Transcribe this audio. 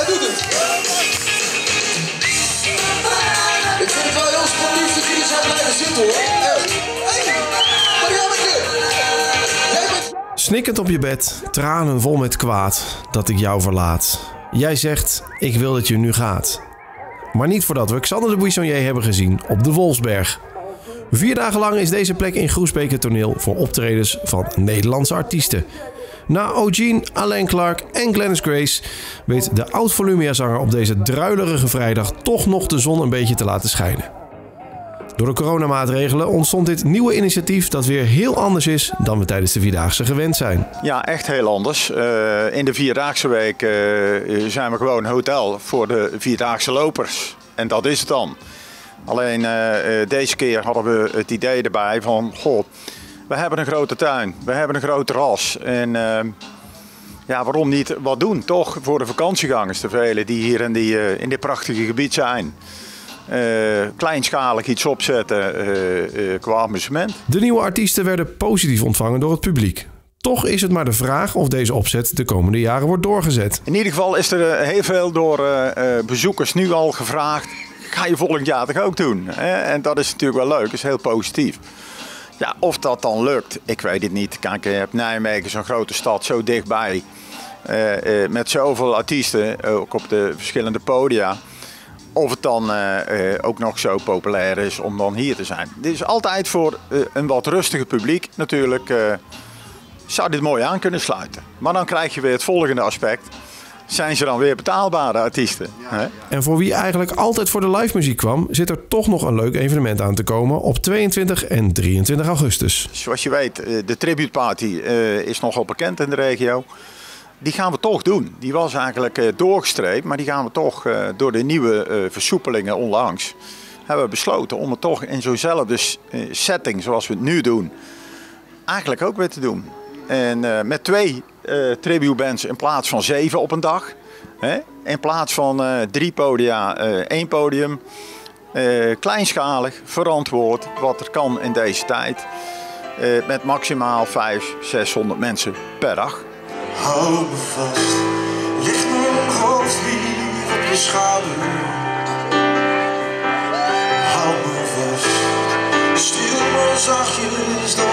Hij doet het. Ik vind het wel heel sportief dat jullie zijn blijven zitten hoor. Hey, Marianneke. Jij bent... Snikkend op je bed, tranen vol met kwaad, dat ik jou verlaat. Jij zegt, ik wil dat je nu gaat. Maar niet voordat we Xander de Buissonnier hebben gezien op de Wolfsberg. 4 dagen lang is deze plek in Groesbeek het toneel voor optredens van Nederlandse artiesten. Na O'Gene, Alain Clark en Glennis Grace weet de oud-Volumia-zanger op deze druilerige vrijdag toch nog de zon een beetje te laten schijnen. Door de coronamaatregelen ontstond dit nieuwe initiatief dat weer heel anders is dan we tijdens de Vierdaagse gewend zijn. Ja, echt heel anders. In de Vierdaagse week zijn we gewoon een hotel voor de Vierdaagse lopers. En dat is het dan. Alleen deze keer hadden we het idee erbij van, goh, we hebben een grote tuin, we hebben een groot terras. En ja, waarom niet wat doen, toch? Voor de vakantiegangers, de velen die hier in dit prachtige gebied zijn. Kleinschalig iets opzetten qua amusement. De nieuwe artiesten werden positief ontvangen door het publiek. Toch is het maar de vraag of deze opzet de komende jaren wordt doorgezet. In ieder geval is er heel veel door bezoekers nu al gevraagd. Ga je volgend jaar toch ook doen? En dat is natuurlijk wel leuk, dat is heel positief. Ja, of dat dan lukt, ik weet het niet. Kijk, je hebt Nijmegen, zo'n grote stad, zo dichtbij. Met zoveel artiesten, ook op de verschillende podia. Of het dan ook nog zo populair is om dan hier te zijn. Dit is altijd voor een wat rustiger publiek natuurlijk. Zou dit mooi aan kunnen sluiten. Maar dan krijg je weer het volgende aspect. Zijn ze dan weer betaalbare artiesten? Hè? En voor wie eigenlijk altijd voor de live muziek kwam, zit er toch nog een leuk evenement aan te komen op 22 en 23 augustus. Zoals je weet, de Tribute Party is nogal bekend in de regio. Die gaan we toch doen. Die was eigenlijk doorgestreept, maar die gaan we toch door de nieuwe versoepelingen onlangs hebben we besloten om het toch in zo'nzelfde setting zoals we het nu doen, eigenlijk ook weer te doen. En met 2 tributebands in plaats van 7 op een dag. Hè? In plaats van 3 podia, 1 podium. Kleinschalig, verantwoord, wat er kan in deze tijd. Met maximaal 500-600 mensen per dag. Hou me vast, ligt mijn hoofd lief op je schouder. Hou me vast, stuur me zachtjes door